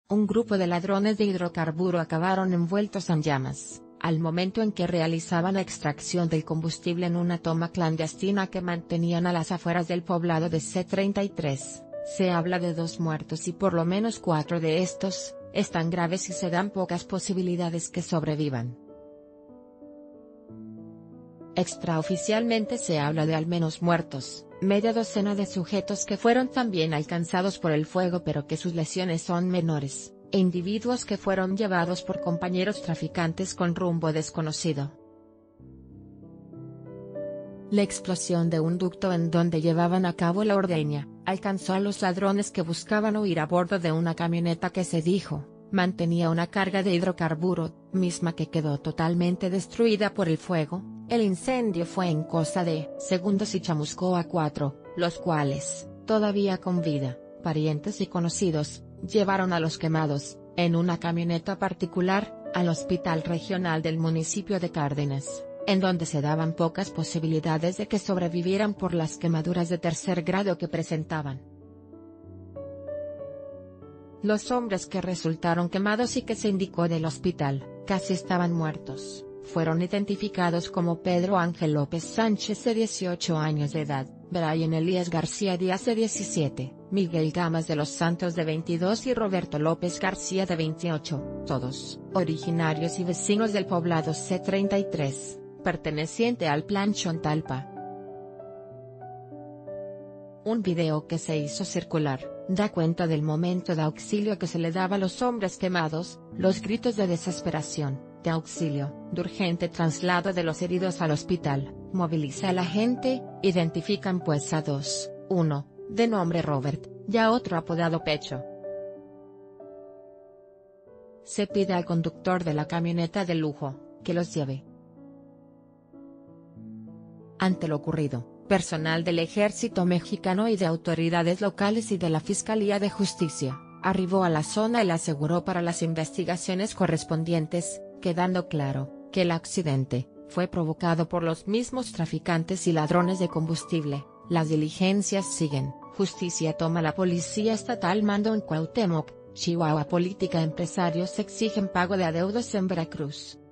un grupo de ladrones de hidrocarburo acabaron envueltos en llamas, al momento en que realizaban la extracción del combustible en una toma clandestina que mantenían a las afueras del poblado de C33. Se habla de 2 muertos y por lo menos 4 de estos están graves y se dan pocas posibilidades que sobrevivan. Extraoficialmente se habla de al menos muertos, media docena de sujetos que fueron también alcanzados por el fuego pero que sus lesiones son menores, e individuos que fueron llevados por compañeros traficantes con rumbo desconocido. La explosión de un ducto en donde llevaban a cabo la ordeña, alcanzó a los ladrones que buscaban huir a bordo de una camioneta que se dijo mantenía una carga de hidrocarburo, misma que quedó totalmente destruida por el fuego. El incendio fue en cosa de segundos y chamuscó a 4, los cuales, todavía con vida, parientes y conocidos, llevaron a los quemados, en una camioneta particular, al hospital regional del municipio de Cárdenas, en donde se daban pocas posibilidades de que sobrevivieran por las quemaduras de tercer grado que presentaban. Los hombres que resultaron quemados y que se indicó del hospital, casi estaban muertos, fueron identificados como Pedro Ángel López Sánchez de 18 años de edad, Brian Elías García Díaz de 17, Miguel Gamas de los Santos de 22 y Roberto López García de 28, todos originarios y vecinos del poblado C33, perteneciente al Plan Chontalpa. Un video que se hizo circular da cuenta del momento de auxilio que se le daba a los hombres quemados, los gritos de desesperación, de auxilio, de urgente traslado de los heridos al hospital. Moviliza a la gente, identifican pues a 2, uno, de nombre Robert, y a otro apodado Pecho. Se pide al conductor de la camioneta de lujo, que los lleve. Ante lo ocurrido, personal del Ejército Mexicano y de autoridades locales y de la Fiscalía de Justicia, arribó a la zona y aseguró para las investigaciones correspondientes, quedando claro, que el accidente fue provocado por los mismos traficantes y ladrones de combustible. Las diligencias siguen, justicia toma. La Policía Estatal mando en Cuauhtémoc, Chihuahua. Política. Empresarios exigen pago de adeudos en Veracruz.